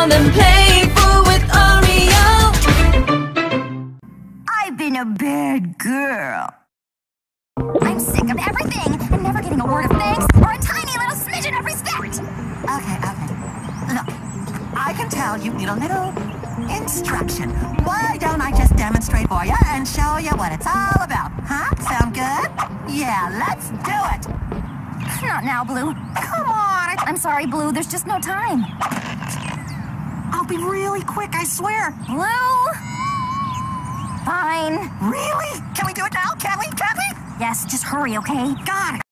around and playful with Oreo. I've been a bad girl. I'm sick of everything and never getting a word of thanks or a tiny little smidgen of respect. Okay. Look, I can tell you need a little instruction. Why don't I just demonstrate for you and show you what it's all about? Huh? Sound good? Yeah, let's do it. Not now, Blue. Come on. I'm sorry, Blue. There's just no time. I'll be really quick, I swear. Blue? Fine. Really? Can we do it now? Can we? Yes, just hurry, okay? Got it.